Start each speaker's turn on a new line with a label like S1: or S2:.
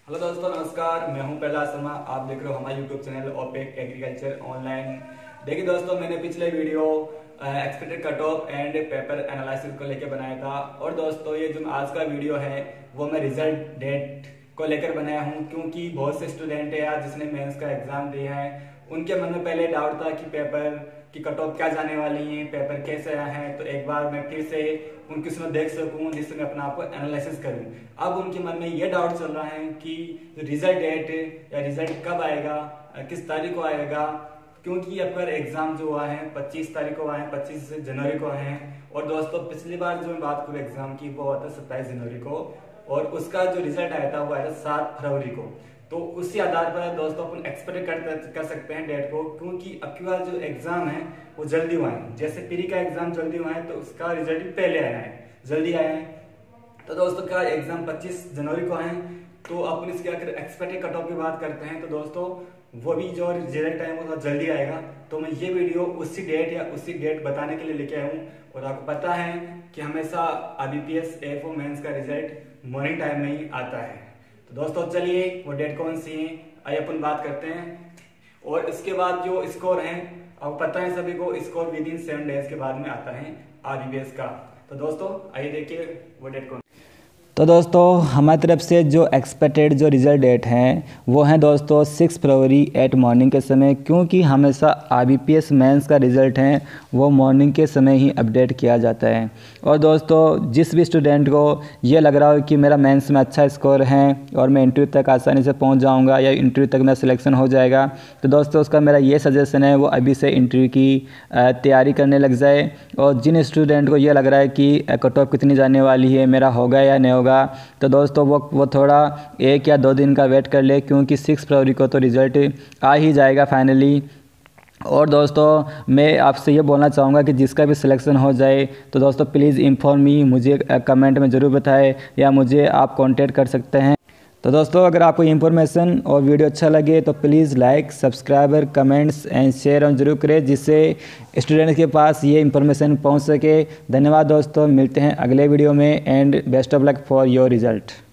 S1: Hello दोस्तों, नमस्कार। मैं हूं पहला शर्मा। आप देख रहे हो हमारा यूट्यूब चैनल ओपेक एग्रीकल्चर ऑनलाइन। देखिए दोस्तों, मैंने पिछले video expected cut off and paper analysis को लेकर बनाया था। और दोस्तों, ये जो आज का वीडियो है वो मैं रिजल्ट डेट को लेकर बनाया हूं, क्योंकि बहुत से स्टूडेंट है यार जिसने मेंस का एग्जाम दिया है, उनके मन में पहले डाउट था कि पेपर की कट ऑफ क्या जाने वाली है, पेपर कैसे आया है। तो एक बार मैं फिर से उनकी उसमें देख सकूं, जिससे मैं अपना आपको एनालिसिस करूं। अब उनके मन में ये डाउट चल रहा है कि रिजल्ट डेट या रिजल्ट कब आएगा, किस तारीख को आएगा, क्योंकि अब पर एग्जाम जो हुआ है 25 तारीख को हुआ है, 25 जनवरी को है। और दोस्तों, पिछली बार जो मैं बात करूँ एग्जाम की, वो हुआ था 27 जनवरी को, और उसका जो रिजल्ट आया था वो आया था 7 फरवरी को। तो उसी आधार पर दोस्तों अपन एक्सपेक्ट कर सकते हैं डेट को, क्योंकि अब की बार जो एग्जाम है वो जल्दी हुआ है। जैसे प्री का एग्जाम जल्दी हुआ है तो उसका रिजल्ट भी पहले आया है, जल्दी आया है। तो दोस्तों का एग्जाम 25 जनवरी को है, तो अपन इसके अगर एक्सपेक्टेड कट ऑफ की बात करते हैं तो दोस्तों वो भी जो रिजल्ट है वो जल्दी आएगा। तो मैं ये वीडियो उसी डेट बताने के लिए लेके आया हूँ। और आपको पता है कि हमेशा IBPS AFO मेंस का रिजल्ट मॉर्निंग टाइम में ही आता है। तो दोस्तों चलिए, वो डेट कौन सी है आइए अपन बात करते हैं। और इसके बाद जो स्कोर है, आपको पता है सभी को, स्कोर विद इन 7 डेज के बाद में आता है IBPS का। तो दोस्तों आइए देखिए वो डेट कौन।
S2: तो दोस्तों हमारी तरफ से जो एक्सपेक्टेड जो रिज़ल्ट डेट हैं वो हैं दोस्तों 6 फरवरी एट मॉर्निंग के समय, क्योंकि हमेशा IBPS मेंस का रिज़ल्ट हैं वो मॉर्निंग के समय ही अपडेट किया जाता है। और दोस्तों जिस भी स्टूडेंट को ये लग रहा हो कि मेरा मेंस में अच्छा स्कोर है और मैं इंटरव्यू तक आसानी से पहुंच जाऊंगा या इंटरव्यू तक मेरा सिलेक्शन हो जाएगा, तो दोस्तों उसका मेरा ये सजेशन है वो अभी से इंटरव्यू की तैयारी करने लग जाए। और जिन स्टूडेंट को ये लग रहा है कि कट ऑफ कितनी जाने वाली है, मेरा होगा या नहीं होगा, तो दोस्तों वो थोड़ा 1 या 2 दिन का वेट कर ले, क्योंकि 6 फरवरी को तो रिज़ल्ट आ ही जाएगा फाइनली। और दोस्तों मैं आपसे ये बोलना चाहूँगा कि जिसका भी सिलेक्शन हो जाए तो दोस्तों प्लीज़ इन्फॉर्म मी, मुझे कमेंट में ज़रूर बताएं या मुझे आप कांटेक्ट कर सकते हैं। तो दोस्तों अगर आपको इन्फॉर्मेशन और वीडियो अच्छा लगे तो please like, subscriber, comments and share on जरूर करें, जिससे स्टूडेंट्स के पास ये इन्फॉर्मेशन पहुंच सके। धन्यवाद दोस्तों, मिलते हैं अगले वीडियो में and best of luck for your result.